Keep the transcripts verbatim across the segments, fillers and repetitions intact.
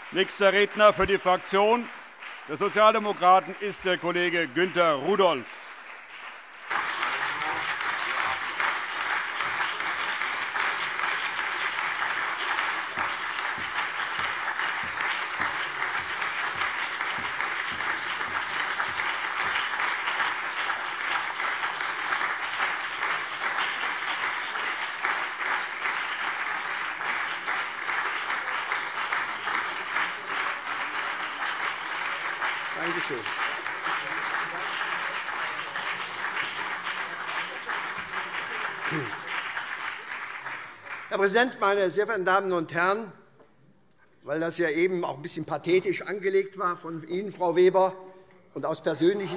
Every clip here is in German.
Nächster Redner für die Fraktion der Sozialdemokraten ist der Kollege Günter Rudolph. Dankeschön. Herr Präsident, meine sehr verehrten Damen und Herren! Weil das ja eben auch ein bisschen pathetisch angelegt war von Ihnen, Frau Weber, und aus persönlichen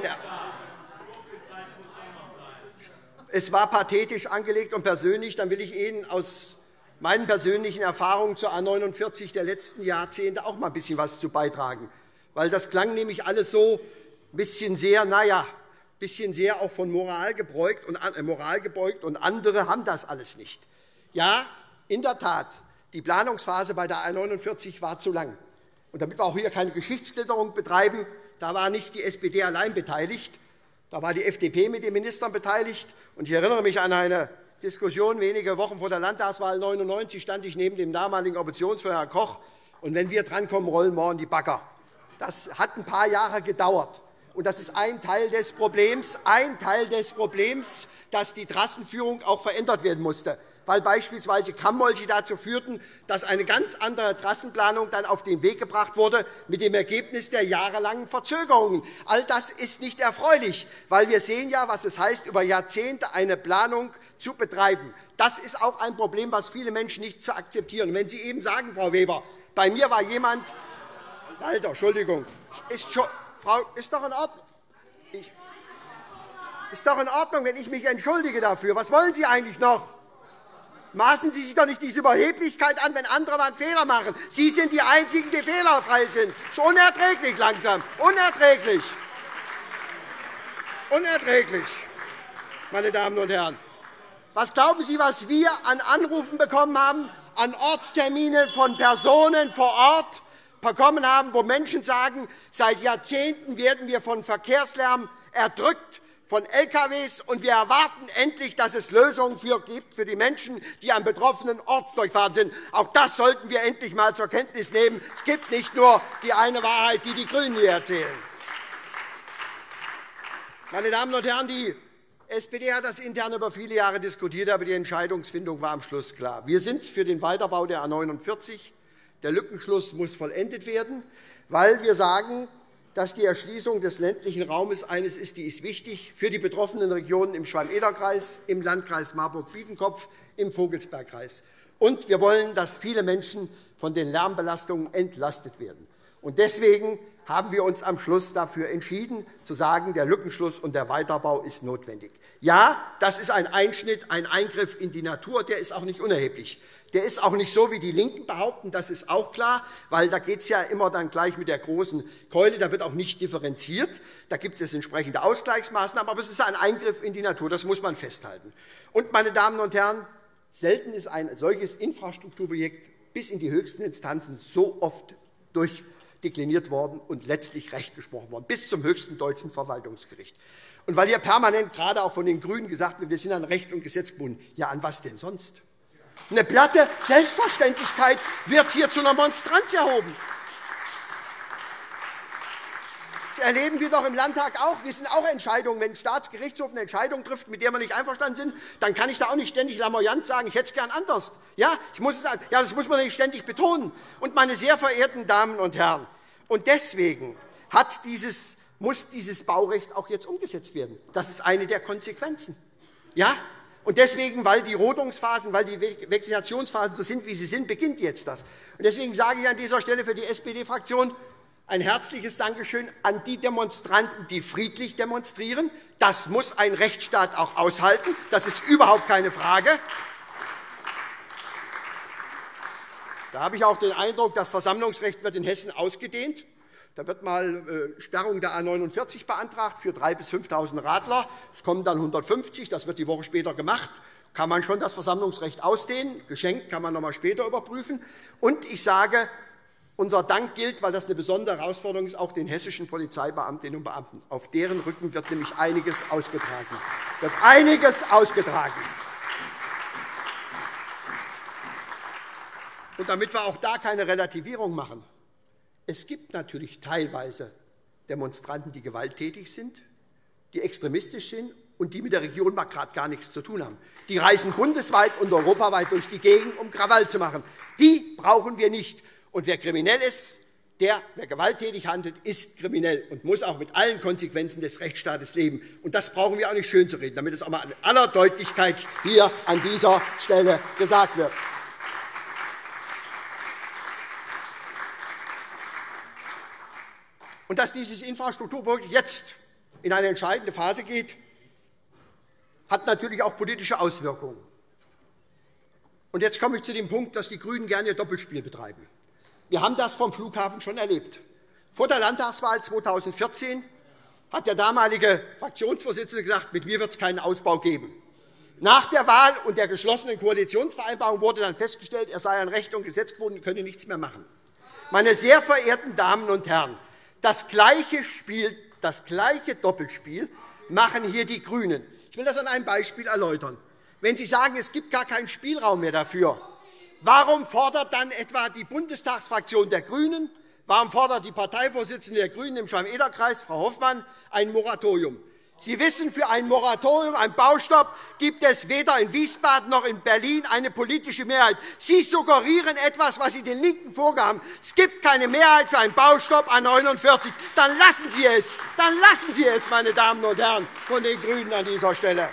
Es war pathetisch angelegt und persönlich, dann will ich Ihnen aus meinen persönlichen Erfahrungen zur A neunundvierzig der letzten Jahrzehnte auch mal ein bisschen was zu beitragen. Weil das klang nämlich alles so ein bisschen sehr, naja, ein bisschen sehr auch von Moral gebeugt, und, äh, Moral gebeugt, und andere haben das alles nicht. Ja, in der Tat, die Planungsphase bei der A neunundvierzig war zu lang. Und damit wir auch hier keine Geschichtsklitterung betreiben, da war nicht die S P D allein beteiligt, da war die F D P mit den Ministern beteiligt. Und ich erinnere mich an eine Diskussion wenige Wochen vor der Landtagswahl neunundneunzig, stand ich neben dem damaligen Oppositionsführer Herrn Koch. Und wenn wir drankommen, rollen morgen die Bagger. Das hat ein paar Jahre gedauert. Und das ist ein Teil des Problems, ein Teil des Problems, dass die Trassenführung auch verändert werden musste, weil beispielsweise Kamboldschi dazu führten, dass eine ganz andere Trassenplanung dann auf den Weg gebracht wurde, mit dem Ergebnis der jahrelangen Verzögerungen. All das ist nicht erfreulich, weil wir sehen ja, was es heißt, über Jahrzehnte eine Planung zu betreiben. Das ist auch ein Problem, das viele Menschen nicht zu akzeptieren. Und wenn Sie eben sagen, Frau Weber, bei mir war jemand, Alter, Entschuldigung, ist, schon, Frau, ist doch in Ordnung. Ich, ist doch in Ordnung, wenn ich mich entschuldige dafür. Was wollen Sie eigentlich noch? Maßen Sie sich doch nicht diese Überheblichkeit an, wenn andere mal einen Fehler machen. Sie sind die Einzigen, die fehlerfrei sind. Das ist unerträglich langsam. Unerträglich. Unerträglich, meine Damen und Herren. Was glauben Sie, was wir an Anrufen bekommen haben, an Ortsterminen von Personen vor Ort bekommen haben, wo Menschen sagen, seit Jahrzehnten werden wir von Verkehrslärm erdrückt, von L K Ws, und wir erwarten endlich, dass es Lösungen für gibt für die Menschen, die am betroffenen Ortsdurchfahren sind. Auch das sollten wir endlich einmal zur Kenntnis nehmen. Es gibt nicht nur die eine Wahrheit, die die GRÜNEN hier erzählen. Meine Damen und Herren, die S P D hat das intern über viele Jahre diskutiert, aber die Entscheidungsfindung war am Schluss klar. Wir sind für den Weiterbau der A neunundvierzig. Der Lückenschluss muss vollendet werden, weil wir sagen, dass die Erschließung des ländlichen Raumes eines ist, die ist wichtig für die betroffenen Regionen im Schwalm-Eder-Kreis, im Landkreis Marburg-Biedenkopf, im Vogelsbergkreis. Und wir wollen, dass viele Menschen von den Lärmbelastungen entlastet werden. Und deswegen haben wir uns am Schluss dafür entschieden, zu sagen, der Lückenschluss und der Weiterbau ist notwendig. Ja, das ist ein Einschnitt, ein Eingriff in die Natur, der ist auch nicht unerheblich. Der ist auch nicht so, wie die LINKEN behaupten, das ist auch klar, weil da geht es ja immer dann gleich mit der großen Keule, da wird auch nicht differenziert, da gibt es entsprechende Ausgleichsmaßnahmen, aber es ist ein Eingriff in die Natur, das muss man festhalten. Und, meine Damen und Herren, selten ist ein solches Infrastrukturprojekt bis in die höchsten Instanzen so oft durchdekliniert worden und letztlich Recht gesprochen worden, bis zum höchsten deutschen Verwaltungsgericht. Und weil hier permanent gerade auch von den GRÜNEN gesagt wird, wir sind an Recht und Gesetz gebunden, ja, an was denn sonst? Eine platte Selbstverständlichkeit wird hier zu einer Monstranz erhoben. Das erleben wir doch im Landtag auch. Wir sind auch Entscheidungen. Wenn ein Staatsgerichtshof eine Entscheidung trifft, mit der wir nicht einverstanden sind, dann kann ich da auch nicht ständig lamoyant sagen, ich hätte es gern anders. Ja, ich muss es, ja, das muss man nicht ständig betonen. Und, meine sehr verehrten Damen und Herren, und deswegen hat dieses, muss dieses Baurecht auch jetzt umgesetzt werden. Das ist eine der Konsequenzen. Ja? Und deswegen, weil die Rodungsphasen, weil die Vegetationsphasen so sind, wie sie sind, beginnt jetzt das. Und deswegen sage ich an dieser Stelle für die S P D-Fraktion ein herzliches Dankeschön an die Demonstranten, die friedlich demonstrieren. Das muss ein Rechtsstaat auch aushalten. Das ist überhaupt keine Frage. Da habe ich auch den Eindruck, das Versammlungsrecht wird in Hessen ausgedehnt. Da wird mal Sperrung der A neunundvierzig beantragt für dreitausend bis fünftausend Radler. Es kommen dann hundertfünfzig, das wird die Woche später gemacht. Kann man schon das Versammlungsrecht ausdehnen. Geschenkt kann man noch einmal später überprüfen. Und ich sage, Unser Dank gilt, weil das eine besondere Herausforderung ist, auch den hessischen Polizeibeamtinnen und Beamten. Auf deren Rücken wird nämlich einiges ausgetragen. Wird einiges ausgetragen. Und damit wir auch da keine Relativierung machen, es gibt natürlich teilweise Demonstranten, die gewalttätig sind, die extremistisch sind und die mit der Region mal gerade gar nichts zu tun haben. Die reisen bundesweit und europaweit durch die Gegend, um Krawall zu machen. Die brauchen wir nicht. Und wer kriminell ist, der, wer gewalttätig handelt, ist kriminell und muss auch mit allen Konsequenzen des Rechtsstaates leben. Und das brauchen wir auch nicht schön zu reden, damit es auch einmal in aller Deutlichkeit hier an dieser Stelle gesagt wird. Und dass dieses Infrastrukturprojekt jetzt in eine entscheidende Phase geht, hat natürlich auch politische Auswirkungen. Und jetzt komme ich zu dem Punkt, dass die GRÜNEN gerne ihr Doppelspiel betreiben. Wir haben das vom Flughafen schon erlebt. Vor der Landtagswahl zweitausendvierzehn hat der damalige Fraktionsvorsitzende gesagt, mit mir wird es keinen Ausbau geben. Nach der Wahl und der geschlossenen Koalitionsvereinbarung wurde dann festgestellt, er sei an Recht und Gesetz gebunden und könne nichts mehr machen. Meine sehr verehrten Damen und Herren, das gleiche Spiel, das gleiche Doppelspiel machen hier die GRÜNEN. Ich will das an einem Beispiel erläutern. Wenn Sie sagen, es gibt gar keinen Spielraum mehr dafür, warum fordert dann etwa die Bundestagsfraktion der GRÜNEN, warum fordert die Parteivorsitzende der GRÜNEN im Schwalm-Eder-Kreis, Frau Hoffmann, ein Moratorium? Sie wissen, für ein Moratorium, einen Baustopp, gibt es weder in Wiesbaden noch in Berlin eine politische Mehrheit. Sie suggerieren etwas, was Sie den LINKEN vorgaben. Es gibt keine Mehrheit für einen Baustopp A neunundvierzig. Dann lassen Sie es. Dann lassen Sie es, meine Damen und Herren von den GRÜNEN an dieser Stelle.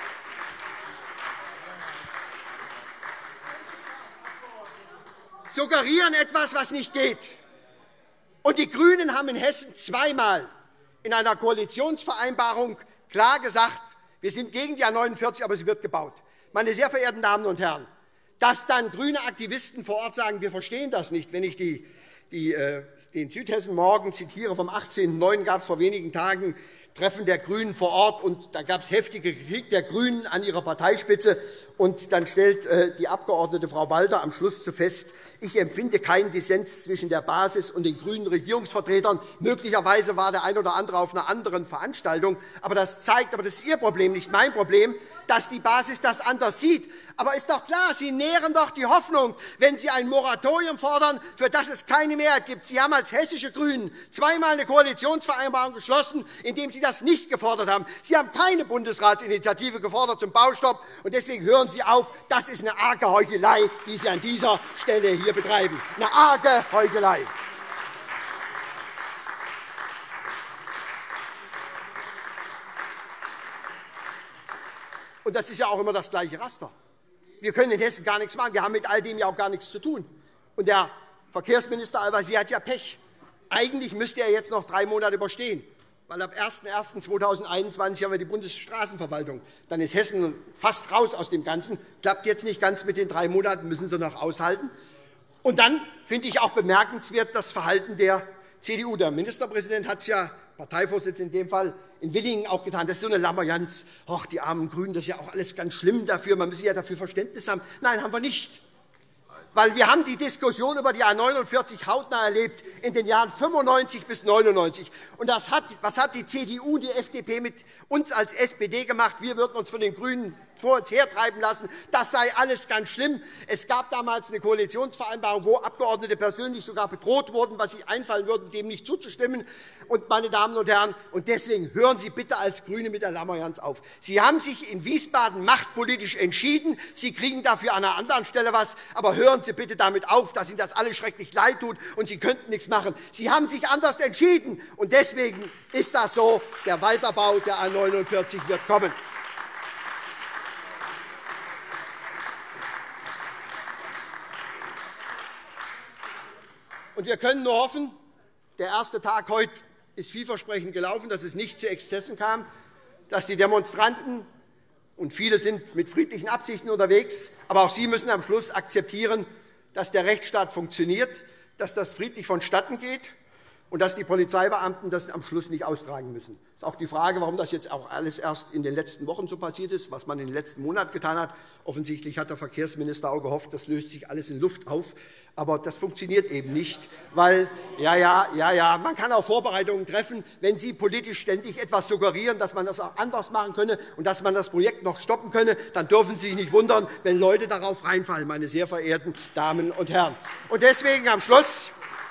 Suggerieren etwas, was nicht geht. Und die GRÜNEN haben in Hessen zweimal in einer Koalitionsvereinbarung klar gesagt, wir sind gegen die A neunundvierzig, aber sie wird gebaut. Meine sehr verehrten Damen und Herren, dass dann grüne Aktivisten vor Ort sagen, wir verstehen das nicht, wenn ich die, die, äh, den Südhessen Morgen zitiere, vom achtzehnten neunten gab es vor wenigen Tagen Treffen der GRÜNEN vor Ort, und da gab es heftige Kritik der GRÜNEN an ihrer Parteispitze. Und dann stellt äh, die Abgeordnete Frau Walter am Schluss zu fest, ich empfinde keinen Dissens zwischen der Basis und den grünen Regierungsvertretern. Möglicherweise war der ein oder andere auf einer anderen Veranstaltung. Aber das zeigt, aber das ist Ihr Problem, nicht mein Problem, dass die Basis das anders sieht. Aber ist doch klar, Sie nähren doch die Hoffnung, wenn Sie ein Moratorium fordern, für das es keine Mehrheit gibt. Sie haben als hessische GRÜNEN zweimal eine Koalitionsvereinbarung geschlossen, indem Sie das nicht gefordert haben. Sie haben keine Bundesratsinitiative gefordert zum Baustopp. Und deswegen hören Sie auf, das ist eine arge Heuchelei, die Sie an dieser Stelle hier betreiben. Eine arge Heuchelei. Und das ist ja auch immer das gleiche Raster. Wir können in Hessen gar nichts machen. Wir haben mit all dem ja auch gar nichts zu tun. Und der Verkehrsminister Al-Wazir hat ja Pech. Eigentlich müsste er jetzt noch drei Monate überstehen, weil ab ersten ersten zweitausendeinundzwanzig haben wir die Bundesstraßenverwaltung. Dann ist Hessen fast raus aus dem Ganzen. Klappt jetzt nicht ganz mit den drei Monaten, müssen Sie noch aushalten. Und dann finde ich auch bemerkenswert das Verhalten der C D U. Der Ministerpräsident hat es ja, Parteivorsitzender in dem Fall, in Willingen auch getan. Das ist so eine Lamoyanz. Ach, die armen GRÜNEN, das ist ja auch alles ganz schlimm dafür. Man müsse ja dafür Verständnis haben. Nein, haben wir nicht. Weil wir haben die Diskussion über die A neunundvierzig hautnah erlebt in den Jahren fünfundneunzig bis neunundneunzig. Und das hat, was hat die C D U und die F D P mit uns als S P D gemacht? Wir würden uns von den GRÜNEN vor uns hertreiben lassen. Das sei alles ganz schlimm. Es gab damals eine Koalitionsvereinbarung, wo Abgeordnete persönlich sogar bedroht wurden, was sie einfallen würden, dem nicht zuzustimmen. Und, meine Damen und Herren, und deswegen hören Sie bitte als GRÜNE mit der Lamoyanz auf. Sie haben sich in Wiesbaden machtpolitisch entschieden. Sie kriegen dafür an einer anderen Stelle etwas. Aber hören Sie bitte damit auf, dass Ihnen das alles schrecklich leid tut und Sie könnten nichts machen. Sie haben sich anders entschieden. Und deswegen ist das so. Der Weiterbau der A neunundvierzig wird kommen. Und wir können nur hoffen, der erste Tag heute ist vielversprechend gelaufen, dass es nicht zu Exzessen kam, dass die Demonstranten, und viele sind mit friedlichen Absichten unterwegs, aber auch sie müssen am Schluss akzeptieren, dass der Rechtsstaat funktioniert, dass das friedlich vonstatten geht und dass die Polizeibeamten das am Schluss nicht austragen müssen. Das ist auch die Frage, warum das jetzt auch alles erst in den letzten Wochen so passiert ist, was man in den letzten Monaten getan hat. Offensichtlich hat der Verkehrsminister auch gehofft, das löst sich alles in Luft auf. Aber das funktioniert eben nicht, weil ja, ja, ja, ja, man kann auch Vorbereitungen treffen, wenn Sie politisch ständig etwas suggerieren, dass man das auch anders machen könne und dass man das Projekt noch stoppen könne, dann dürfen Sie sich nicht wundern, wenn Leute darauf reinfallen, meine sehr verehrten Damen und Herren. Und deswegen am Schluss,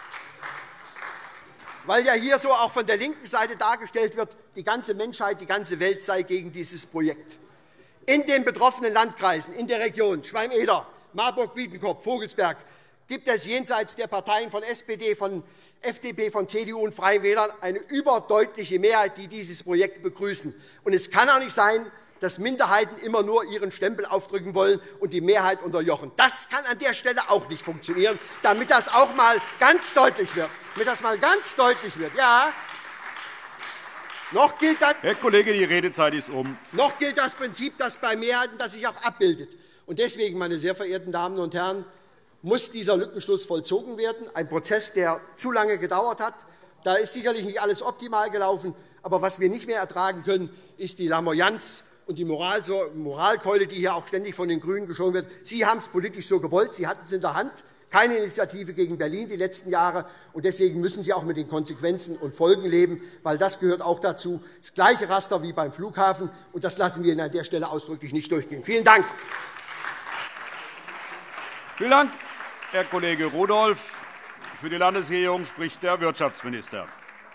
weil ja hier so auch von der linken Seite dargestellt wird, die ganze Menschheit, die ganze Welt sei gegen dieses Projekt. In den betroffenen Landkreisen, in der Region Schwalm-Eder, Marburg-Biedenkopf, Vogelsberg, gibt es jenseits der Parteien von S P D, von F D P, von C D U und Freien Wählern eine überdeutliche Mehrheit, die dieses Projekt begrüßen. Und es kann auch nicht sein, dass Minderheiten immer nur ihren Stempel aufdrücken wollen und die Mehrheit unterjochen. Das kann an der Stelle auch nicht funktionieren, damit das auch einmal ganz deutlich wird. Damit das mal ganz deutlich wird. Ja, noch gilt das, Herr Kollege, die Redezeit ist um. Noch gilt das Prinzip, das bei Mehrheiten das sich auch abbildet. Und deswegen, meine sehr verehrten Damen und Herren, muss dieser Lückenschluss vollzogen werden. Ein Prozess, der zu lange gedauert hat. Da ist sicherlich nicht alles optimal gelaufen. Aber was wir nicht mehr ertragen können, ist die Lamoyanz und die Moralkeule, die hier auch ständig von den GRÜNEN geschoben wird. Sie haben es politisch so gewollt. Sie hatten es in der Hand. Keine Initiative gegen Berlin die letzten Jahre. Und deswegen müssen Sie auch mit den Konsequenzen und Folgen leben, weil das gehört auch dazu. Das gleiche Raster wie beim Flughafen. Und das lassen wir Ihnen an der Stelle ausdrücklich nicht durchgehen. Vielen Dank. Vielen Dank, Herr Kollege Rudolph. Für die Landesregierung spricht der Wirtschaftsminister.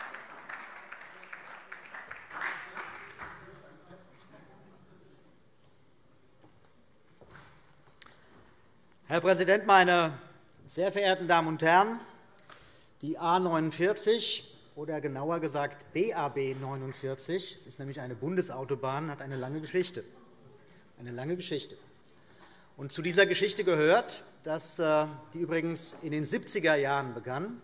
Herr Präsident, meine sehr verehrten Damen und Herren! Die A neunundvierzig oder genauer gesagt B A B neunundvierzig, das ist nämlich eine Bundesautobahn, hat eine lange Geschichte. Eine lange Geschichte. Und zu dieser Geschichte gehört, dass die übrigens in den siebziger Jahren begann,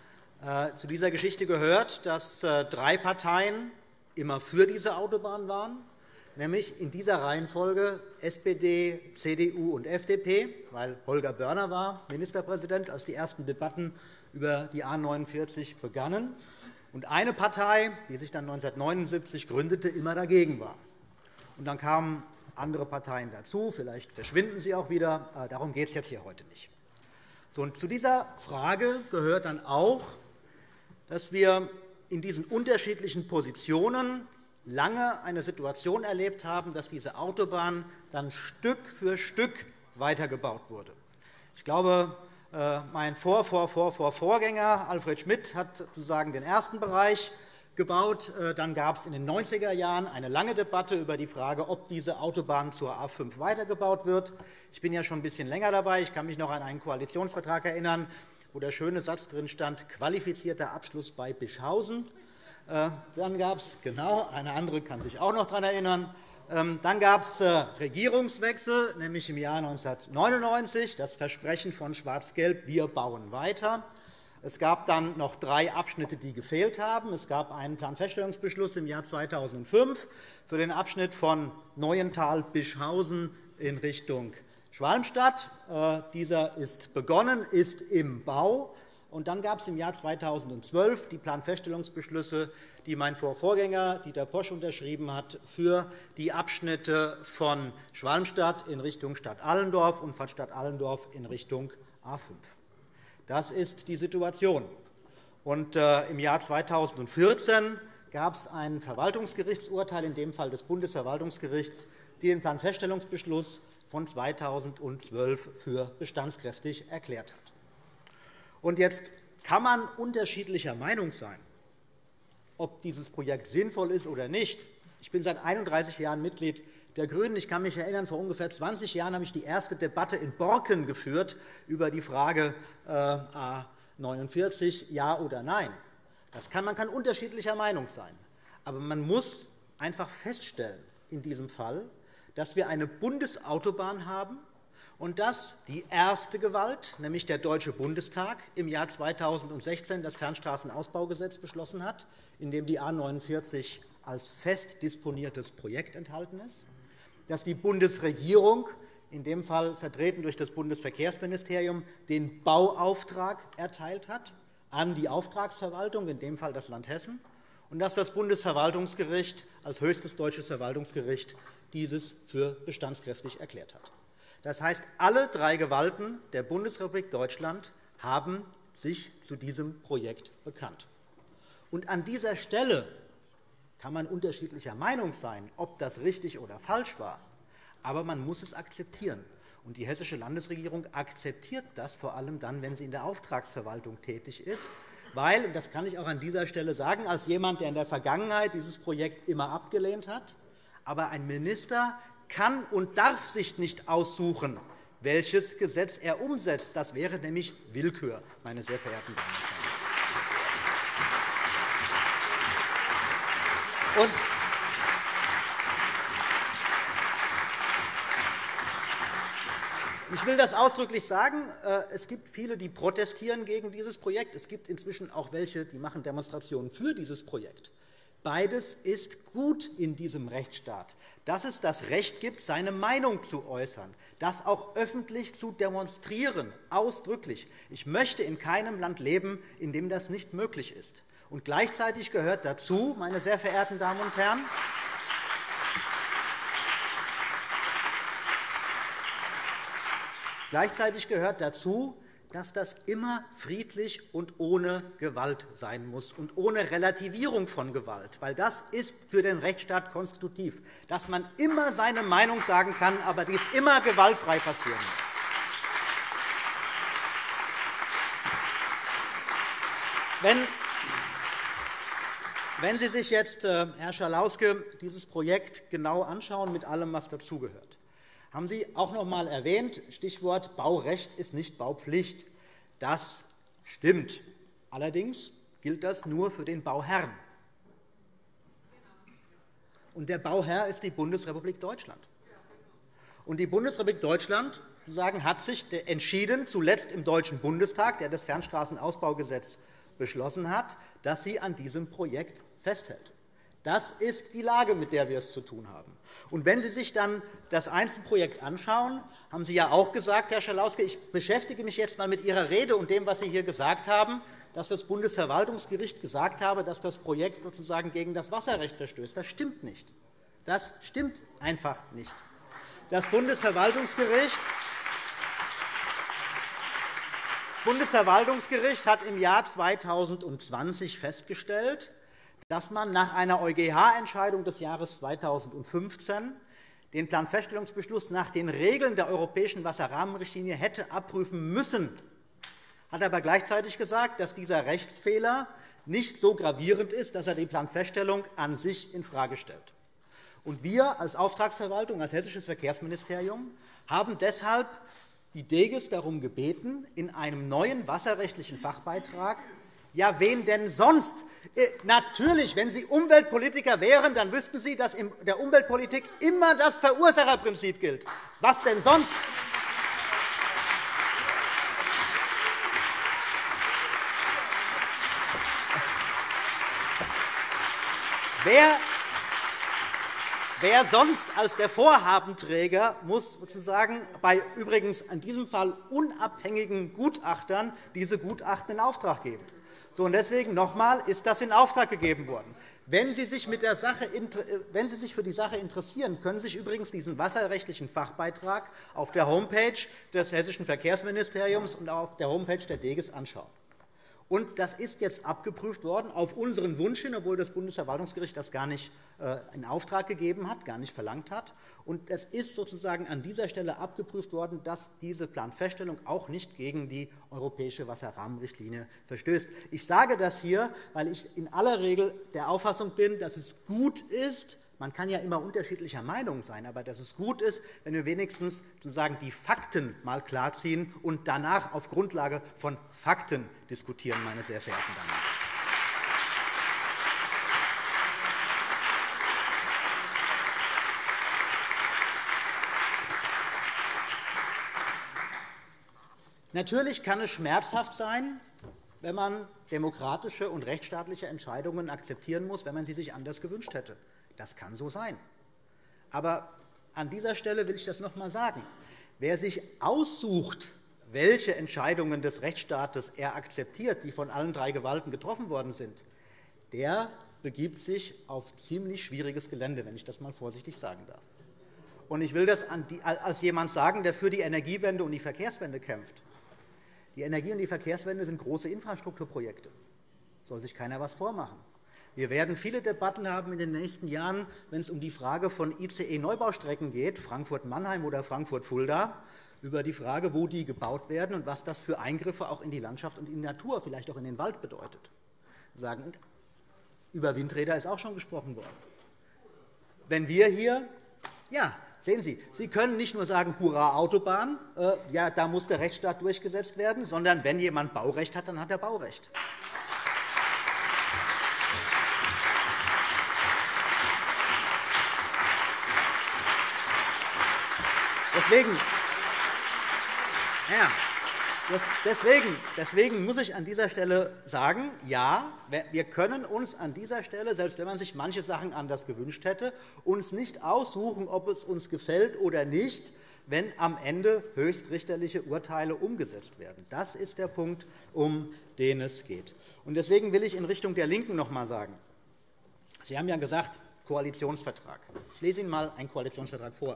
zu dieser Geschichte gehört, dass drei Parteien immer für diese Autobahn waren, nämlich in dieser Reihenfolge S P D, C D U und F D P, weil Holger Börner war Ministerpräsident, als die ersten Debatten über die A neunundvierzig begannen, und eine Partei, die sich dann neunzehnhundertneunundsiebzig gründete, immer dagegen war. Und dann kamen andere Parteien dazu, vielleicht verschwinden sie auch wieder. Darum geht es jetzt hier heute nicht. So, und zu dieser Frage gehört dann auch, dass wir in diesen unterschiedlichen Positionen lange eine Situation erlebt haben, dass diese Autobahn dann Stück für Stück weitergebaut wurde. Ich glaube, mein Vor-, Vor-, Vor-, Vor-, Vorgänger Alfred Schmidt hat sozusagen den ersten Bereich gebaut. Dann gab es in den neunziger Jahren eine lange Debatte über die Frage, ob diese Autobahn zur A fünf weitergebaut wird. Ich bin ja schon ein bisschen länger dabei. Ich kann mich noch an einen Koalitionsvertrag erinnern, wo der schöne Satz drin stand, qualifizierter Abschluss bei Bischhausen. Dann gab es, genau, eine andere kann sich auch noch daran erinnern, dann gab es Regierungswechsel, nämlich im Jahr neunzehnhundertneunundneunzig, das Versprechen von Schwarz-Gelb, wir bauen weiter. Es gab dann noch drei Abschnitte, die gefehlt haben. Es gab einen Planfeststellungsbeschluss im Jahr zweitausendfünf für den Abschnitt von Neuental-Bischhausen in Richtung Schwalmstadt. Dieser ist begonnen, ist im Bau. Und dann gab es im Jahr zweitausendzwölf die Planfeststellungsbeschlüsse, die mein Vorvorgänger Dieter Posch unterschrieben hat, für die Abschnitte von Schwalmstadt in Richtung Stadt Allendorf und von Stadt Allendorf in Richtung A fünf. Das ist die Situation. Und im Jahr zweitausendvierzehn gab es ein Verwaltungsgerichtsurteil, in dem Fall des Bundesverwaltungsgerichts, die den Planfeststellungsbeschluss von zweitausendzwölf für bestandskräftig erklärt hat. Und jetzt kann man unterschiedlicher Meinung sein, ob dieses Projekt sinnvoll ist oder nicht. Ich bin seit einunddreißig Jahren Mitglied der GRÜNEN. Ich kann mich erinnern, vor ungefähr zwanzig Jahren habe ich die erste Debatte in Borken geführt über die Frage A neunundvierzig, ja oder nein. Das kann, man kann unterschiedlicher Meinung sein. Aber man muss einfach feststellen in diesem Fall, dass wir eine Bundesautobahn haben, und dass die erste Gewalt, nämlich der Deutsche Bundestag, im Jahr zweitausendsechzehn das Fernstraßenausbaugesetz beschlossen hat, in dem die A neunundvierzig als fest disponiertes Projekt enthalten ist, dass die Bundesregierung, in dem Fall vertreten durch das Bundesverkehrsministerium, den Bauauftrag erteilt hat an die Auftragsverwaltung, in dem Fall das Land Hessen, und dass das Bundesverwaltungsgericht als höchstes deutsches Verwaltungsgericht dieses für bestandskräftig erklärt hat. Das heißt, alle drei Gewalten der Bundesrepublik Deutschland haben sich zu diesem Projekt bekannt. Und an dieser Stelle kann man unterschiedlicher Meinung sein, ob das richtig oder falsch war, aber man muss es akzeptieren. Und die hessische Landesregierung akzeptiert das vor allem dann, wenn sie in der Auftragsverwaltung tätig ist, weil, und das kann ich auch an dieser Stelle sagen, als jemand, der in der Vergangenheit dieses Projekt immer abgelehnt hat, aber ein Minister kann und darf sich nicht aussuchen, welches Gesetz er umsetzt. Das wäre nämlich Willkür, meine sehr verehrten Damen und Herren. Und ich will das ausdrücklich sagen. Es gibt viele, die protestieren gegen dieses Projekt. Es gibt inzwischen auch welche, die machen Demonstrationen für dieses Projekt. Beides ist gut in diesem Rechtsstaat, dass es das Recht gibt, seine Meinung zu äußern, das auch öffentlich zu demonstrieren, ausdrücklich. Ich möchte in keinem Land leben, in dem das nicht möglich ist. Und gleichzeitig gehört dazu, meine sehr verehrten Damen und Herren, Gleichzeitig gehört dazu, dass das immer friedlich und ohne Gewalt sein muss und ohne Relativierung von Gewalt, weil das ist für den Rechtsstaat konstitutiv, dass man immer seine Meinung sagen kann, aber dies immer gewaltfrei passieren muss. Wenn Wenn Sie sich jetzt, Herr Schalauske, dieses Projekt genau anschauen, mit allem, was dazugehört, haben Sie auch noch einmal erwähnt, Stichwort Baurecht ist nicht Baupflicht. Das stimmt. Allerdings gilt das nur für den Bauherrn. Und der Bauherr ist die Bundesrepublik Deutschland. Und die Bundesrepublik Deutschland sozusagen hat sich entschieden, zuletzt im Deutschen Bundestag, der das Fernstraßenausbaugesetz beschlossen hat, dass sie an diesem Projekt festhält. Das ist die Lage, mit der wir es zu tun haben. Und wenn Sie sich dann das Einzelprojekt anschauen, haben Sie ja auch gesagt, Herr Schalauske, ich beschäftige mich jetzt einmal mit Ihrer Rede und dem, was Sie hier gesagt haben, dass das Bundesverwaltungsgericht gesagt habe, dass das Projekt sozusagen gegen das Wasserrecht verstößt. Das stimmt nicht. Das stimmt einfach nicht. Das Bundesverwaltungsgericht Bundesverwaltungsgericht hat im Jahr zweitausendzwanzig festgestellt, dass man nach einer EuGH-Entscheidung des Jahres zweitausendfünfzehn den Planfeststellungsbeschluss nach den Regeln der Europäischen Wasserrahmenrichtlinie hätte abprüfen müssen, hat aber gleichzeitig gesagt, dass dieser Rechtsfehler nicht so gravierend ist, dass er die Planfeststellung an sich infrage stellt. Und wir als Auftragsverwaltung, als Hessisches Verkehrsministerium, haben deshalb die Deges darum gebeten, in einem neuen wasserrechtlichen Fachbeitrag, ja, wen denn sonst? Natürlich, wenn Sie Umweltpolitiker wären, dann wüssten Sie, dass in der Umweltpolitik immer das Verursacherprinzip gilt. Was denn sonst? Wer Wer sonst als der Vorhabenträger muss sozusagen bei übrigens in diesem Fall unabhängigen Gutachtern diese Gutachten in Auftrag geben. So, und deswegen noch einmal ist das in Auftrag gegeben worden. Wenn Sie, sich mit der Sache, wenn Sie sich für die Sache interessieren, können Sie sich übrigens diesen wasserrechtlichen Fachbeitrag auf der Homepage des Hessischen Verkehrsministeriums und auf der Homepage der Deges anschauen. Und das ist jetzt abgeprüft worden, auf unseren Wunsch hin, obwohl das Bundesverwaltungsgericht das gar nicht in Auftrag gegeben hat, gar nicht verlangt hat. Und es ist sozusagen an dieser Stelle abgeprüft worden, dass diese Planfeststellung auch nicht gegen die Europäische Wasserrahmenrichtlinie verstößt. Ich sage das hier, weil ich in aller Regel der Auffassung bin, dass es gut ist, man kann ja immer unterschiedlicher Meinung sein, aber dass es gut ist, wenn wir wenigstens sozusagen die Fakten mal klarziehen und danach auf Grundlage von Fakten diskutieren, meine sehr verehrten Damen und Herren. Natürlich kann es schmerzhaft sein, wenn man demokratische und rechtsstaatliche Entscheidungen akzeptieren muss, wenn man sie sich anders gewünscht hätte. Das kann so sein. Aber an dieser Stelle will ich das noch einmal sagen. Wer sich aussucht, welche Entscheidungen des Rechtsstaates er akzeptiert, die von allen drei Gewalten getroffen worden sind, der begibt sich auf ziemlich schwieriges Gelände, wenn ich das einmal vorsichtig sagen darf. Und ich will das als jemand sagen, der für die Energiewende und die Verkehrswende kämpft. Die Energie- und die Verkehrswende sind große Infrastrukturprojekte. Soll sich keiner etwas vormachen. Wir werden viele Debatten haben in den nächsten Jahren, wenn es um die Frage von I C E-Neubaustrecken geht, Frankfurt-Mannheim oder Frankfurt-Fulda, über die Frage, wo die gebaut werden und was das für Eingriffe auch in die Landschaft und in die Natur, vielleicht auch in den Wald bedeutet. Sagen, über Windräder ist auch schon gesprochen worden. Wenn wir hier, ja, sehen Sie, Sie können nicht nur sagen, hurra, Autobahn, äh, ja, da muss der Rechtsstaat durchgesetzt werden, sondern wenn jemand Baurecht hat, dann hat er Baurecht. Deswegen, ja, deswegen, deswegen muss ich an dieser Stelle sagen, ja, wir können uns an dieser Stelle, selbst wenn man sich manche Sachen anders gewünscht hätte, uns nicht aussuchen, ob es uns gefällt oder nicht, wenn am Ende höchstrichterliche Urteile umgesetzt werden. Das ist der Punkt, um den es geht. Und deswegen will ich in Richtung der LINKEN noch einmal sagen, Sie haben ja gesagt, Koalitionsvertrag. Ich lese Ihnen einmal einen Koalitionsvertrag vor.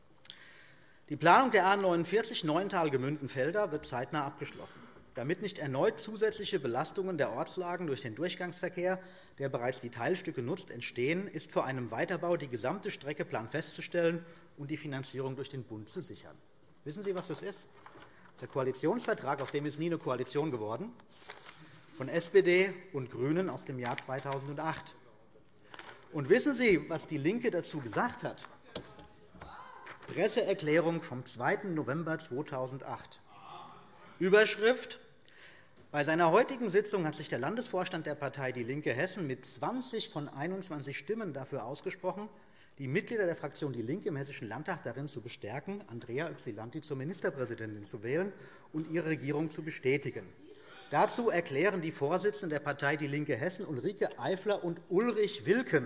Die Planung der A neunundvierzig Neuental-Gemünden-Felder wird zeitnah abgeschlossen. Damit nicht erneut zusätzliche Belastungen der Ortslagen durch den Durchgangsverkehr, der bereits die Teilstücke nutzt, entstehen, ist vor einem Weiterbau die gesamte Strecke planfestzustellen und die Finanzierung durch den Bund zu sichern. Wissen Sie, was das ist? Der Koalitionsvertrag, aus dem ist nie eine Koalition geworden, von S P D und GRÜNEN aus dem Jahr zweitausendacht. Und wissen Sie, was DIE LINKE dazu gesagt hat? Presseerklärung vom zweiten November zweitausendacht. Überschrift: Bei seiner heutigen Sitzung hat sich der Landesvorstand der Partei DIE LINKE Hessen mit zwanzig von einundzwanzig Stimmen dafür ausgesprochen, die Mitglieder der Fraktion DIE LINKE im Hessischen Landtag darin zu bestärken, Andrea Ypsilanti zur Ministerpräsidentin zu wählen und ihre Regierung zu bestätigen. Dazu erklären die Vorsitzenden der Partei DIE LINKE Hessen, Ulrike Eifler und Ulrich Wilken: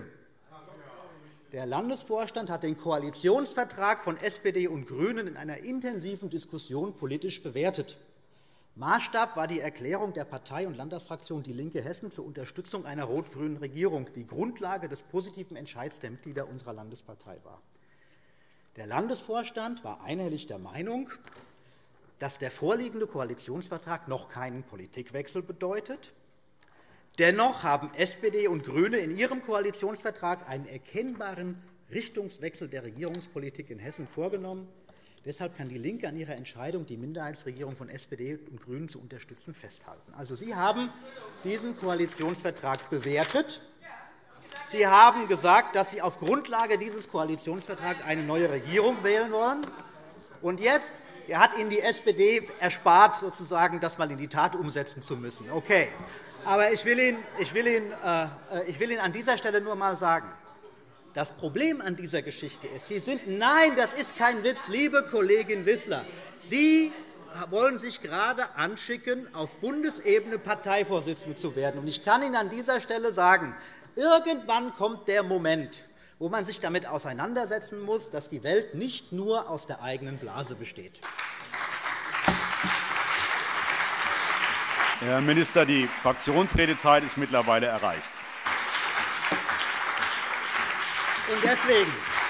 Der Landesvorstand hat den Koalitionsvertrag von S P D und GRÜNEN in einer intensiven Diskussion politisch bewertet. Maßstab war die Erklärung der Partei- und Landtagsfraktion DIE LINKE Hessen zur Unterstützung einer rot-grünen Regierung, die Grundlage des positiven Entscheids der Mitglieder unserer Landespartei war. Der Landesvorstand war einhellig der Meinung, dass der vorliegende Koalitionsvertrag noch keinen Politikwechsel bedeutet. Dennoch haben S P D und GRÜNE in ihrem Koalitionsvertrag einen erkennbaren Richtungswechsel der Regierungspolitik in Hessen vorgenommen. Deshalb kann DIE LINKE an ihrer Entscheidung, die Minderheitsregierung von S P D und GRÜNEN zu unterstützen, festhalten. Also, Sie haben diesen Koalitionsvertrag bewertet. Sie haben gesagt, dass Sie auf Grundlage dieses Koalitionsvertrags eine neue Regierung wählen wollen. Und jetzt er hat Ihnen die S P D erspart, sozusagen, das einmal in die Tat umsetzen zu müssen. Okay. Aber ich will, Ihnen, ich, will Ihnen, äh, ich will Ihnen an dieser Stelle nur einmal sagen, das Problem an dieser Geschichte ist, Sie sind, nein, das ist kein Witz, liebe Kollegin Wissler, Sie wollen sich gerade anschicken, auf Bundesebene Parteivorsitzende zu werden. Und ich kann Ihnen an dieser Stelle sagen, irgendwann kommt der Moment, wo man sich damit auseinandersetzen muss, dass die Welt nicht nur aus der eigenen Blase besteht. Herr Minister, die Fraktionsredezeit ist mittlerweile erreicht. Und deswegen,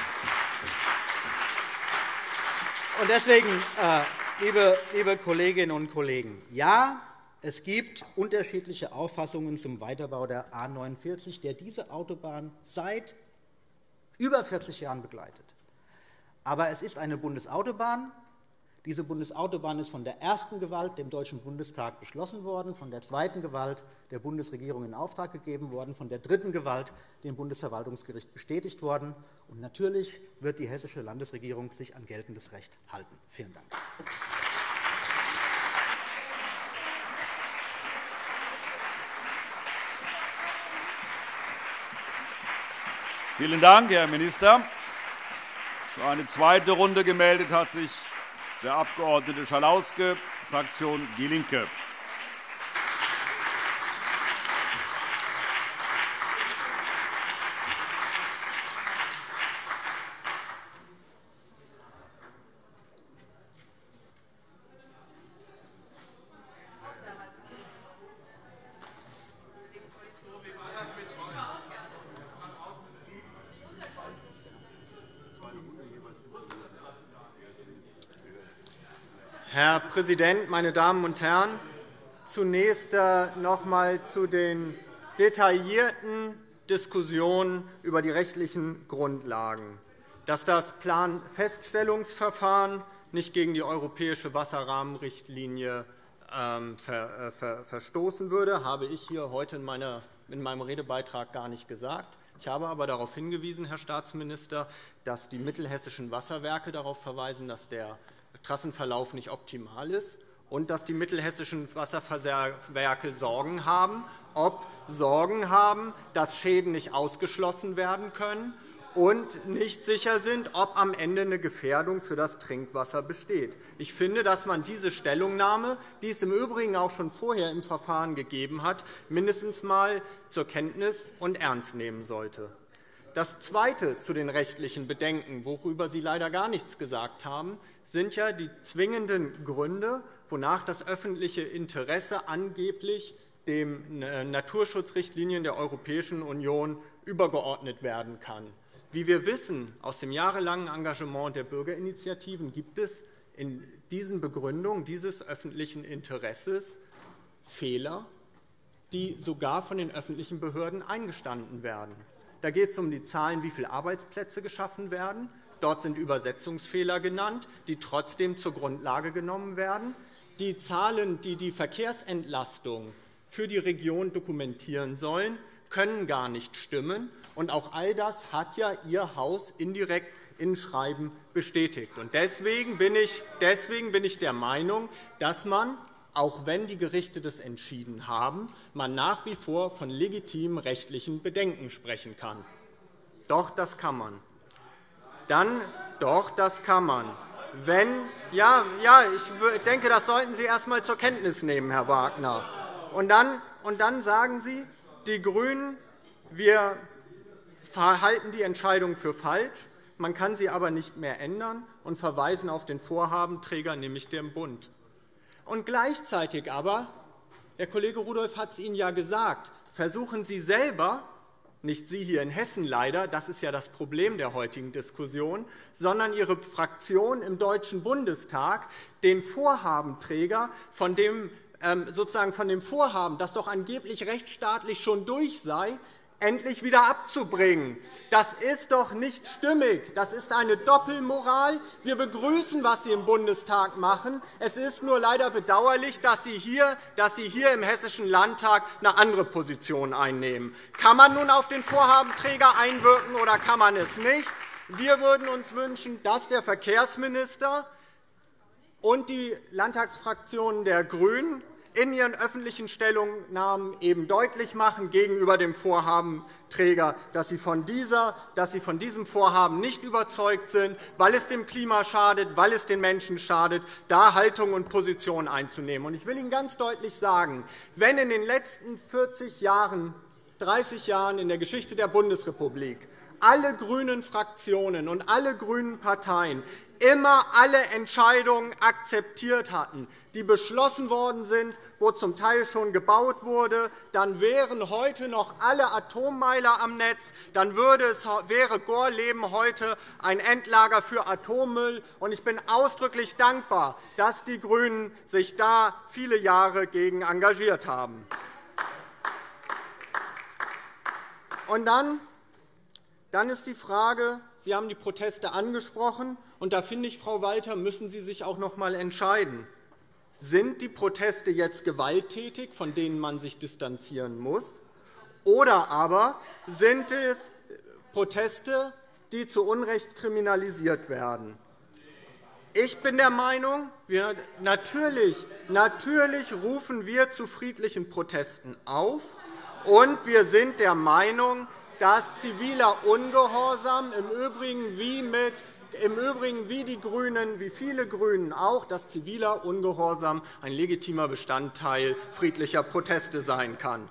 und deswegen äh, liebe, liebe Kolleginnen und Kollegen, ja, es gibt unterschiedliche Auffassungen zum Weiterbau der A neunundvierzig, der diese Autobahn seit über vierzig Jahren begleitet. Aber es ist eine Bundesautobahn. Diese Bundesautobahn ist von der ersten Gewalt, dem Deutschen Bundestag, beschlossen worden, von der zweiten Gewalt der Bundesregierung in Auftrag gegeben worden, von der dritten Gewalt dem Bundesverwaltungsgericht bestätigt worden. Und natürlich wird die hessische Landesregierung sich an geltendes Recht halten. Vielen Dank. Vielen Dank, Herr Minister. Für eine zweite Runde gemeldet hat sich der Abg. Schalauske, Fraktion DIE LINKE. Herr Präsident, meine Damen und Herren! Zunächst noch einmal zu den detaillierten Diskussionen über die rechtlichen Grundlagen. Dass das Planfeststellungsverfahren nicht gegen die europäische Wasserrahmenrichtlinie ähm, ver, äh, ver, verstoßen würde, habe ich hier heute in, meiner, in meinem Redebeitrag gar nicht gesagt. Ich habe aber darauf hingewiesen, Herr Staatsminister, dass die mittelhessischen Wasserwerke darauf verweisen, dass der Trassenverlauf nicht optimal ist und dass die mittelhessischen Wasserwerke Sorgen haben, ob Sorgen haben, dass Schäden nicht ausgeschlossen werden können und nicht sicher sind, ob am Ende eine Gefährdung für das Trinkwasser besteht. Ich finde, dass man diese Stellungnahme, die es im Übrigen auch schon vorher im Verfahren gegeben hat, mindestens einmal zur Kenntnis und ernst nehmen sollte. Das Zweite zu den rechtlichen Bedenken, worüber Sie leider gar nichts gesagt haben, sind ja die zwingenden Gründe, wonach das öffentliche Interesse angeblich den Naturschutzrichtlinien der Europäischen Union übergeordnet werden kann. Wie wir wissen aus dem jahrelangen Engagement der Bürgerinitiativen gibt es in diesen Begründungen dieses öffentlichen Interesses Fehler, die sogar von den öffentlichen Behörden eingestanden werden. Da geht es um die Zahlen, wie viele Arbeitsplätze geschaffen werden. Dort sind Übersetzungsfehler genannt, die trotzdem zur Grundlage genommen werden. Die Zahlen, die die Verkehrsentlastung für die Region dokumentieren sollen, können gar nicht stimmen. Und auch all das hat ja Ihr Haus indirekt in Schreiben bestätigt. Und deswegen bin ich, deswegen bin ich der Meinung, dass man, auch wenn die Gerichte das entschieden haben, man nach wie vor von legitimen rechtlichen Bedenken sprechen kann. Doch, das kann man. Dann, doch, das kann man. Wenn, ja, ja, ich denke, das sollten Sie erst einmal zur Kenntnis nehmen, Herr Wagner. Und dann, und dann sagen Sie, die GRÜNEN, wir halten die Entscheidung für falsch, man kann sie aber nicht mehr ändern und verweisen auf den Vorhabenträger, nämlich den Bund. Und gleichzeitig aber, der Kollege Rudolph hat es Ihnen ja gesagt, versuchen Sie selber, nicht Sie hier in Hessen leider, das ist ja das Problem der heutigen Diskussion, sondern Ihre Fraktion im Deutschen Bundestag, den Vorhabenträger von dem, sozusagen von dem Vorhaben, das doch angeblich rechtsstaatlich schon durch sei, endlich wieder abzubringen. Das ist doch nicht stimmig. Das ist eine Doppelmoral. Wir begrüßen, was Sie im Bundestag machen. Es ist nur leider bedauerlich, dass Sie hier, dass Sie hier im Hessischen Landtag eine andere Position einnehmen. Kann man nun auf den Vorhabenträger einwirken oder kann man es nicht? Wir würden uns wünschen, dass der Verkehrsminister und die Landtagsfraktionen der GRÜNEN in ihren öffentlichen Stellungnahmen eben deutlich machen gegenüber dem Vorhabenträger, dass sie, von dieser, dass sie von diesem Vorhaben nicht überzeugt sind, weil es dem Klima schadet, weil es den Menschen schadet, da Haltung und Position einzunehmen. Ich will Ihnen ganz deutlich sagen, wenn in den letzten vierzig Jahren, dreißig Jahren in der Geschichte der Bundesrepublik alle grünen Fraktionen und alle grünen Parteien immer alle Entscheidungen akzeptiert hatten, die beschlossen worden sind, wo zum Teil schon gebaut wurde, dann wären heute noch alle Atommeiler am Netz, dann würde es, wäre Gorleben heute ein Endlager für Atommüll. Ich bin ausdrücklich dankbar, dass die GRÜNEN sich da viele Jahre gegen engagiert haben. Und dann, dann ist die Frage, Sie haben die Proteste angesprochen, und da finde ich, Frau Walter, müssen Sie sich auch noch einmal entscheiden. Sind die Proteste jetzt gewalttätig, von denen man sich distanzieren muss, oder aber sind es Proteste, die zu Unrecht kriminalisiert werden? Ich bin der Meinung, wir, natürlich, natürlich rufen wir zu friedlichen Protesten auf, und wir sind der Meinung, dass ziviler Ungehorsam im Übrigen wie mit Im Übrigen wie die GRÜNEN, wie viele GRÜNEN auch, dass ziviler Ungehorsam ein legitimer Bestandteil friedlicher Proteste sein kann.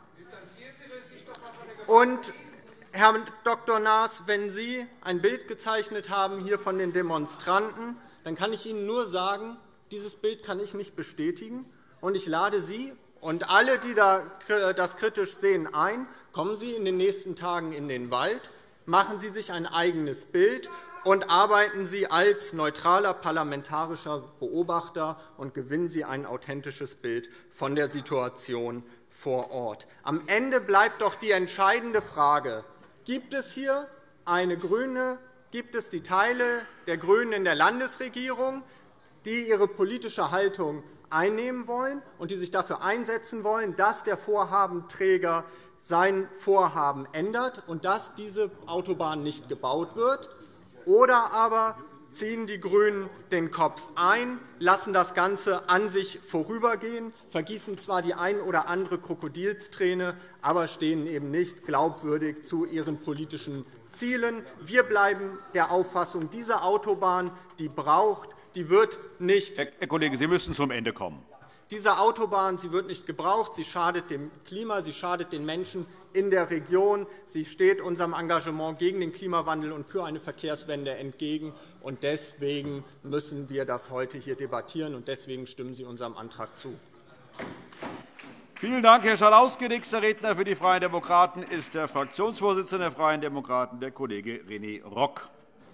Und, Herr Doktor Naas, wenn Sie ein Bild gezeichnet haben hier von den Demonstranten, dann kann ich Ihnen nur sagen, dieses Bild kann ich nicht bestätigen. Und ich lade Sie und alle, die das kritisch sehen, ein, kommen Sie in den nächsten Tagen in den Wald, machen Sie sich ein eigenes Bild und arbeiten Sie als neutraler parlamentarischer Beobachter und gewinnen Sie ein authentisches Bild von der Situation vor Ort. Am Ende bleibt doch die entscheidende Frage, gibt es hier eine Grüne, gibt es die Teile der GRÜNEN in der Landesregierung, die ihre politische Haltung einnehmen wollen und die sich dafür einsetzen wollen, dass der Vorhabenträger sein Vorhaben ändert und dass diese Autobahn nicht gebaut wird? Oder aber ziehen die GRÜNEN den Kopf ein, lassen das Ganze an sich vorübergehen, vergießen zwar die ein oder andere Krokodilsträne, aber stehen eben nicht glaubwürdig zu ihren politischen Zielen. Wir bleiben der Auffassung, diese Autobahn, die braucht, die wird nicht. Herr Kollege, Sie müssen zum Ende kommen. Diese Autobahn sie wird nicht gebraucht. Sie schadet dem Klima, sie schadet den Menschen in der Region. Sie steht unserem Engagement gegen den Klimawandel und für eine Verkehrswende entgegen. Und deswegen müssen wir das heute hier debattieren, und deswegen stimmen Sie unserem Antrag zu. Vielen Dank, Herr Schalauske. Nächster Redner für die Freien Demokraten ist der Fraktionsvorsitzende der Freien Demokraten, der Kollege René Rock.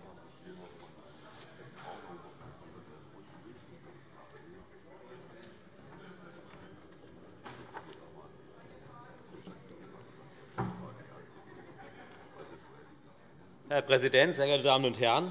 Herr Präsident, sehr geehrte Damen und Herren!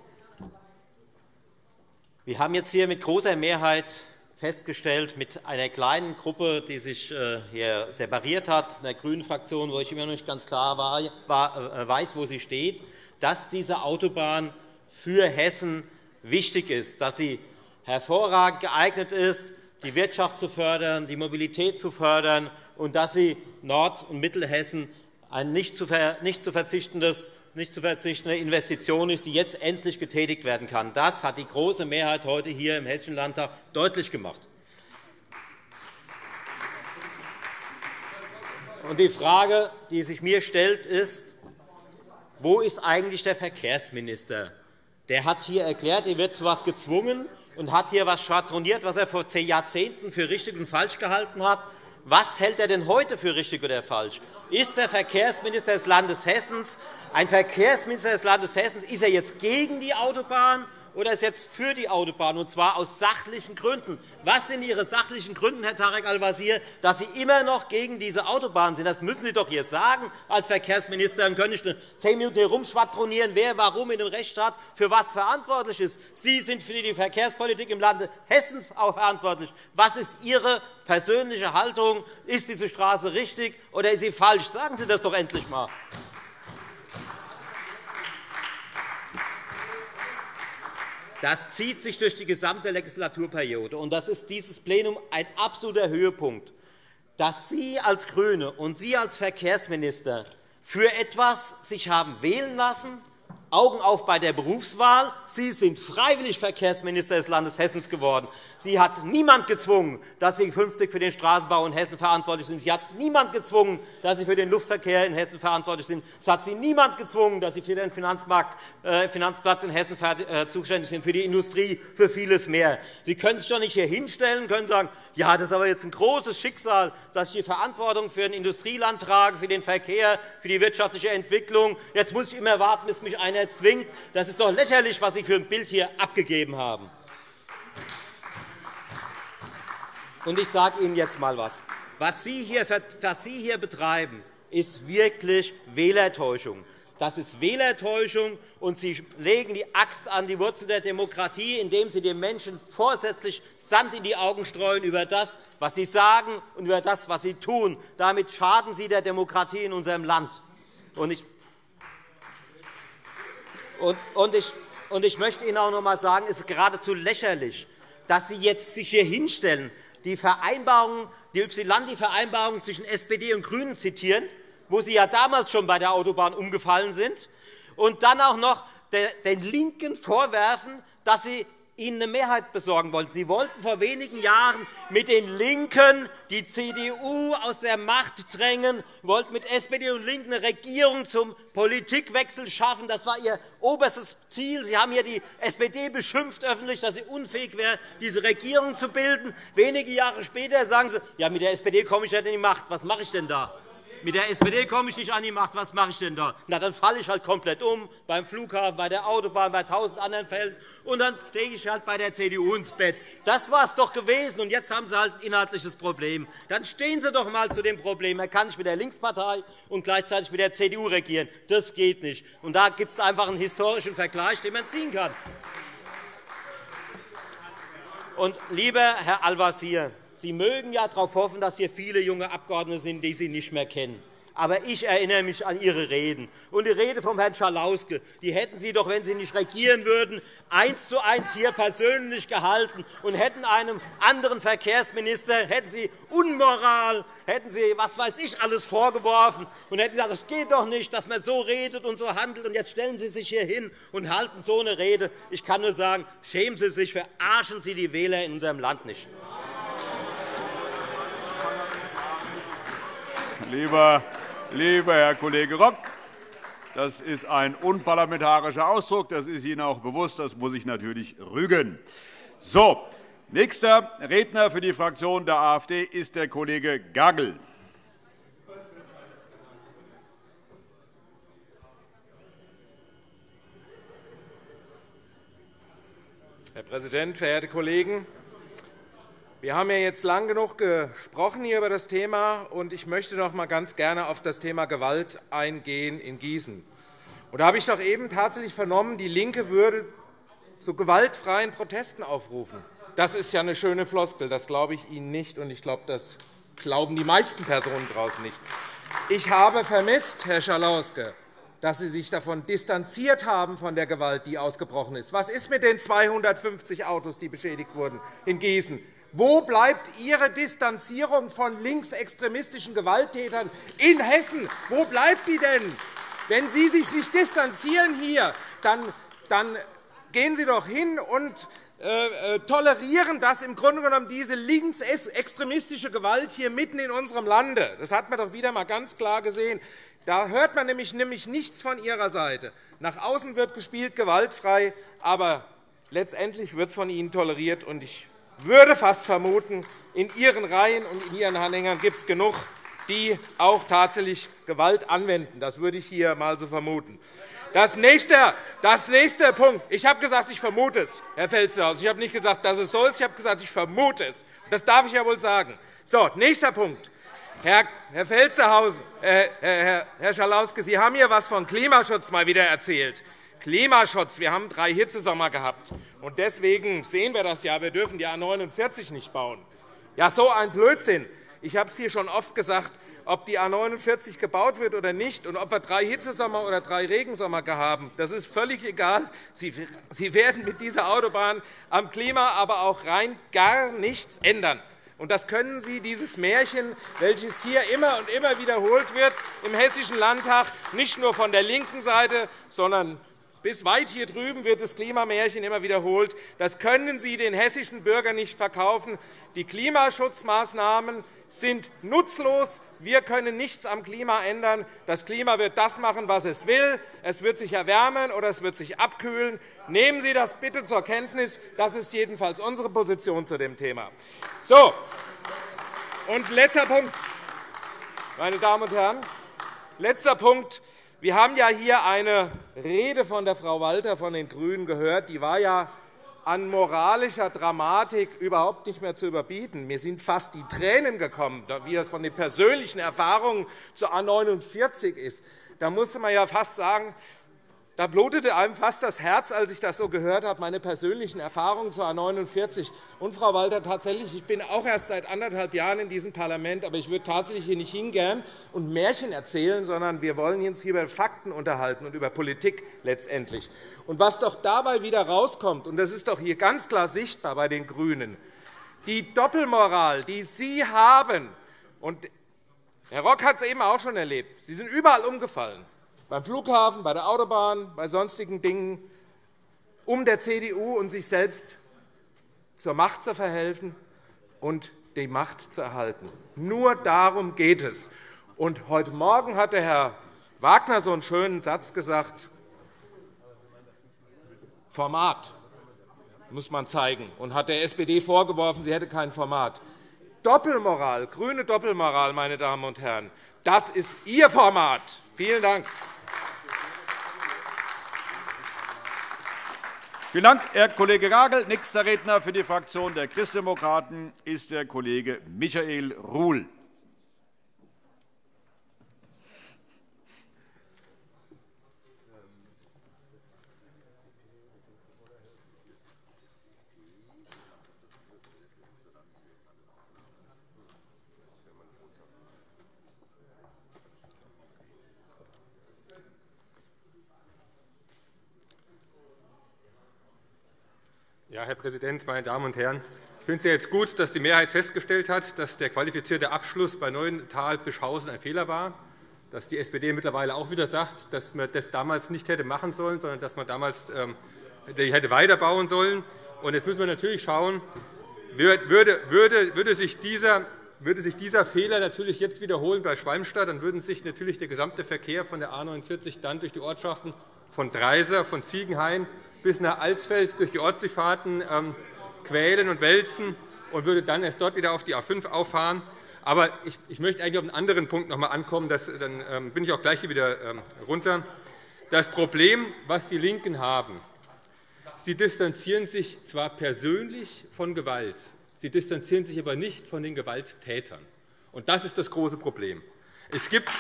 Wir haben jetzt hier mit großer Mehrheit festgestellt, mit einer kleinen Gruppe, die sich hier separiert hat, in der GRÜNEN-Fraktion, wo ich immer noch nicht ganz klar weiß, wo sie steht, dass diese Autobahn für Hessen wichtig ist, dass sie hervorragend geeignet ist, die Wirtschaft zu fördern, die Mobilität zu fördern, und dass sie Nord- und Mittelhessen ein nicht zu verzichtendes nicht zu verzichtende Investition ist, die jetzt endlich getätigt werden kann. Das hat die große Mehrheit heute hier im Hessischen Landtag deutlich gemacht. Und die Frage, die sich mir stellt, ist, wo ist eigentlich der Verkehrsminister? Der hat hier erklärt, er wird zu etwas gezwungen und hat hier etwas schwadroniert, was er vor zehn Jahrzehnten für richtig und falsch gehalten hat. Was hält er denn heute für richtig oder falsch? Ist der Verkehrsminister des Landes Hessens ein Verkehrsminister des Landes Hessen? Ist er jetzt gegen die Autobahn oder ist er jetzt für die Autobahn, und zwar aus sachlichen Gründen? Was sind Ihre sachlichen Gründe, Herr Tarek Al-Wazir, dass Sie immer noch gegen diese Autobahn sind? Das müssen Sie doch hier sagen als Verkehrsminister. Dann können Sie zehn Minuten herumschwadronieren, wer warum in dem Rechtsstaat für was verantwortlich ist. Sie sind für die Verkehrspolitik im Lande Hessen auch verantwortlich. Was ist Ihre persönliche Haltung? Ist diese Straße richtig oder ist sie falsch? Sagen Sie das doch endlich einmal. Das zieht sich durch die gesamte Legislaturperiode. Und das ist dieses Plenum ein absoluter Höhepunkt, dass Sie als GRÜNE und Sie als Verkehrsminister für etwas sich haben wählen lassen, Augen auf bei der Berufswahl. Sie sind freiwillig Verkehrsminister des Landes Hessen geworden. Sie hat niemand gezwungen, dass Sie künftig für den Straßenbau in Hessen verantwortlich sind. Sie hat niemand gezwungen, dass Sie für den Luftverkehr in Hessen verantwortlich sind. Es hat Sie niemand gezwungen, dass Sie für den Finanzmarkt, äh, Finanzplatz in Hessen äh, zuständig sind, für die Industrie, für vieles mehr. Sie können sich doch nicht hier hinstellen und können sagen, ja, das ist aber jetzt ein großes Schicksal, dass ich die Verantwortung für ein Industrieland trage, für den Verkehr, für die wirtschaftliche Entwicklung. Jetzt muss ich immer warten, bis mich einer zwingt. Das ist doch lächerlich, was Sie für ein Bild hier abgegeben haben. Und ich sage Ihnen jetzt einmal etwas. Was Sie hier, was Sie hier betreiben, ist wirklich Wählertäuschung. Das ist Wählertäuschung, und Sie legen die Axt an die Wurzel der Demokratie, indem Sie den Menschen vorsätzlich Sand in die Augen streuen über das, was Sie sagen, und über das, was Sie tun. Damit schaden Sie der Demokratie in unserem Land. Und ich Und ich, und ich möchte Ihnen auch noch einmal sagen, es ist geradezu lächerlich, dass Sie jetzt sich hier hinstellen, die Vereinbarung, die Ypsilanti-Vereinbarung zwischen S P D und GRÜNEN zitieren, wo Sie ja damals schon bei der Autobahn umgefallen sind, und dann auch noch den LINKEN vorwerfen, dass sie Ihnen eine Mehrheit besorgen wollten. Sie wollten vor wenigen Jahren mit den LINKEN die C D U aus der Macht drängen, wollten mit S P D und LINKEN eine Regierung zum Politikwechsel schaffen. Das war Ihr oberstes Ziel. Sie haben hier die S P D beschimpft öffentlich, dass sie unfähig wäre, diese Regierung zu bilden. Wenige Jahre später sagen Sie, ja, mit der S P D komme ich nicht in die Macht. Was mache ich denn da? Mit der S P D komme ich nicht an die Macht. Was mache ich denn da? Na, dann falle ich halt komplett um, beim Flughafen, bei der Autobahn, bei tausend anderen Fällen. Und dann stehe ich halt bei der C D U ins Bett. Das war es doch gewesen. Und jetzt haben Sie halt ein inhaltliches Problem. Dann stehen Sie doch einmal zu dem Problem. Er kann nicht mit der Linkspartei und gleichzeitig mit der C D U regieren. Das geht nicht. Und da gibt es einfach einen historischen Vergleich, den man ziehen kann. Und lieber Herr Al-Wazir, Sie mögen ja darauf hoffen, dass hier viele junge Abgeordnete sind, die Sie nicht mehr kennen. Aber ich erinnere mich an Ihre Reden. Und die Rede von Herrn Schalauske, die hätten Sie doch, wenn Sie nicht regieren würden, eins zu eins hier persönlich gehalten und hätten einem anderen Verkehrsminister hätten Sie Unmoral, hätten Sie was weiß ich alles vorgeworfen und hätten gesagt, das geht doch nicht, dass man so redet und so handelt. Und jetzt stellen Sie sich hier hin und halten so eine Rede. Ich kann nur sagen, schämen Sie sich, verarschen Sie die Wähler in unserem Land nicht. Lieber, lieber Herr Kollege Rock, das ist ein unparlamentarischer Ausdruck. Das ist Ihnen auch bewusst. Das muss ich natürlich rügen. So, nächster Redner für die Fraktion der AfD ist der Kollege Gagel. Herr Präsident, verehrte Kollegen! Wir haben ja jetzt lang genug gesprochen hier über das Thema, und ich möchte noch einmal ganz gerne auf das Thema Gewalt eingehen in Gießen. Und da habe ich doch eben tatsächlich vernommen, die LINKE würde zu gewaltfreien Protesten aufrufen. Das ist ja eine schöne Floskel. Das glaube ich Ihnen nicht, und ich glaube, das glauben die meisten Personen draußen nicht. Ich habe vermisst, Herr Schalauske, dass Sie sich davon distanziert haben, von der Gewalt, die ausgebrochen ist. Was ist mit den zweihundertfünfzig Autos, die beschädigt wurden in Gießen? Wo bleibt Ihre Distanzierung von linksextremistischen Gewalttätern in Hessen? Wo bleibt die denn? Wenn Sie sich nicht distanzieren hier, dann, dann gehen Sie doch hin und äh, tolerieren das im Grunde genommen diese linksextremistische Gewalt hier mitten in unserem Lande. Das hat man doch wieder einmal ganz klar gesehen. Da hört man nämlich, nämlich nichts von Ihrer Seite. Nach außen wird gespielt gewaltfrei, aber letztendlich wird es von Ihnen toleriert. Und ich würde fast vermuten, in Ihren Reihen und in Ihren Anhängern gibt es genug, die auch tatsächlich Gewalt anwenden. Das würde ich hier einmal so vermuten. Das nächste, das nächste Punkt. Ich habe gesagt, ich vermute es, Herr Felstehausen. Ich habe nicht gesagt, dass es so ist. Ich habe gesagt, ich vermute es. Das darf ich ja wohl sagen. So, nächster Punkt. Herr, Herr Felstehausen, äh, Herr, Herr Schalauske, Sie haben hier etwas von Klimaschutz mal wieder erzählt. Klimaschutz. Wir haben drei Hitzesommer gehabt. Und deswegen sehen wir das ja. Wir dürfen die A neunundvierzig nicht bauen. Ja, so ein Blödsinn. Ich habe es hier schon oft gesagt, ob die A neunundvierzig gebaut wird oder nicht und ob wir drei Hitzesommer oder drei Regensommer haben, das ist völlig egal. Sie werden mit dieser Autobahn am Klima aber auch rein gar nichts ändern. Und das können Sie, dieses Märchen, welches hier immer und immer wiederholt wird im Hessischen Landtag, nicht nur von der linken Seite, sondern bis weit hier drüben wird das Klimamärchen immer wiederholt. Das können Sie den hessischen Bürgern nicht verkaufen. Die Klimaschutzmaßnahmen sind nutzlos. Wir können nichts am Klima ändern. Das Klima wird das machen, was es will. Es wird sich erwärmen oder es wird sich abkühlen. Nehmen Sie das bitte zur Kenntnis. Das ist jedenfalls unsere Position zu dem Thema. So. Und letzter Punkt, meine Damen und Herren. Letzter Punkt. Wir haben ja hier eine Rede von der Frau Walter von den GRÜNEN gehört. Die war ja an moralischer Dramatik überhaupt nicht mehr zu überbieten. Mir sind fast die Tränen gekommen, wie das von den persönlichen Erfahrungen zur A neunundvierzig ist. Da musste man ja fast sagen, da blutete einem fast das Herz, als ich das so gehört habe, meine persönlichen Erfahrungen zur A neunundvierzig. Und, Frau Walter, tatsächlich, ich bin auch erst seit anderthalb Jahren in diesem Parlament, aber ich würde tatsächlich hier nicht hingehen und Märchen erzählen, sondern wir wollen uns hier über Fakten unterhalten und über Politik letztendlich. Und was doch dabei wieder rauskommt, und das ist doch hier ganz klar sichtbar bei den GRÜNEN, die Doppelmoral, die Sie haben, und Herr Rock hat es eben auch schon erlebt, Sie sind überall umgefallen. Beim Flughafen, bei der Autobahn, bei sonstigen Dingen, um der C D U und sich selbst zur Macht zu verhelfen und die Macht zu erhalten. Nur darum geht es. Und heute Morgen hat der Herr Wagner so einen schönen Satz gesagt, Format muss man zeigen, und hat der S P D vorgeworfen, sie hätte kein Format. Doppelmoral, grüne Doppelmoral, meine Damen und Herren, Das ist Ihr Format. Vielen Dank. Vielen Dank, Herr Kollege Gagel. Nächster Redner für die Fraktion der Christdemokraten ist der Kollege Michael Ruhl. Ja, Herr Präsident, meine Damen und Herren! Ich finde es ja jetzt gut, dass die Mehrheit festgestellt hat, dass der qualifizierte Abschluss bei Neuental-Bischhausen ein Fehler war, dass die S P D mittlerweile auch wieder sagt, dass man das damals nicht hätte machen sollen, sondern dass man damals ähm, hätte weiterbauen sollen. Und jetzt müssen wir natürlich schauen, würde, würde, würde, sich dieser, würde sich dieser Fehler natürlich jetzt wiederholen bei Schwalmstadt, dann würde sich natürlich der gesamte Verkehr von der A neunundvierzig dann durch die Ortschaften von Dreiser, von Ziegenhain bis nach Alsfeld durch die Ortsdurchfahrten ähm, quälen und wälzen und würde dann erst dort wieder auf die A fünf auffahren. Aber ich, ich möchte eigentlich auf einen anderen Punkt noch einmal ankommen. Das, dann ähm, bin ich auch gleich hier wieder ähm, runter. Das Problem, was die LINKEN haben, sie distanzieren sich zwar persönlich von Gewalt, sie distanzieren sich aber nicht von den Gewalttätern. Und das ist das große Problem. Es gibt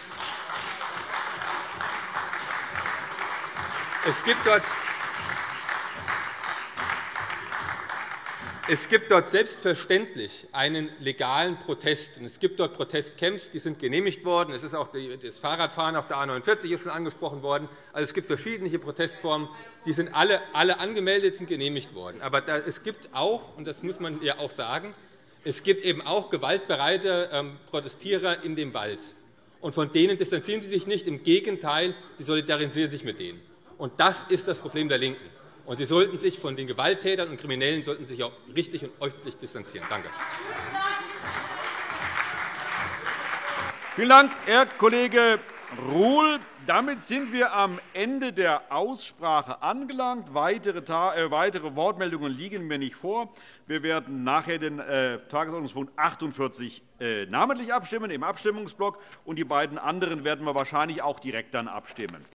Es gibt dort Es gibt dort selbstverständlich einen legalen Protest. Es gibt dort Protestcamps, die sind genehmigt worden. Es ist auch das Fahrradfahren auf der A neunundvierzig ist schon angesprochen worden. Also, es gibt verschiedene Protestformen. Die sind alle, alle angemeldet, sind genehmigt worden. Aber da, es gibt auch, und das muss man ja auch sagen, es gibt eben auch gewaltbereite ähm, Protestierer in dem Wald. Und von denen distanzieren Sie sich nicht. Im Gegenteil, Sie solidarisieren sich mit denen. Und das ist das Problem der LINKEN. Und Sie sollten sich von den Gewalttätern und Kriminellen sollten sich auch richtig und öffentlich distanzieren. Danke. Vielen Dank, Herr Kollege Ruhl. Damit sind wir am Ende der Aussprache angelangt. Weitere, äh, weitere Wortmeldungen liegen mir nicht vor. Wir werden nachher den äh, Tagesordnungspunkt achtundvierzig äh, namentlich abstimmen im Abstimmungsblock, und die beiden anderen werden wir wahrscheinlich auch direkt dann abstimmen.